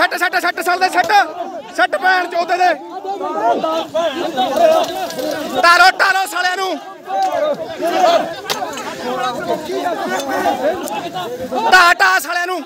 सट साल सट सट भैन चौथे दे टालो टालो साले नू टा टा साले नू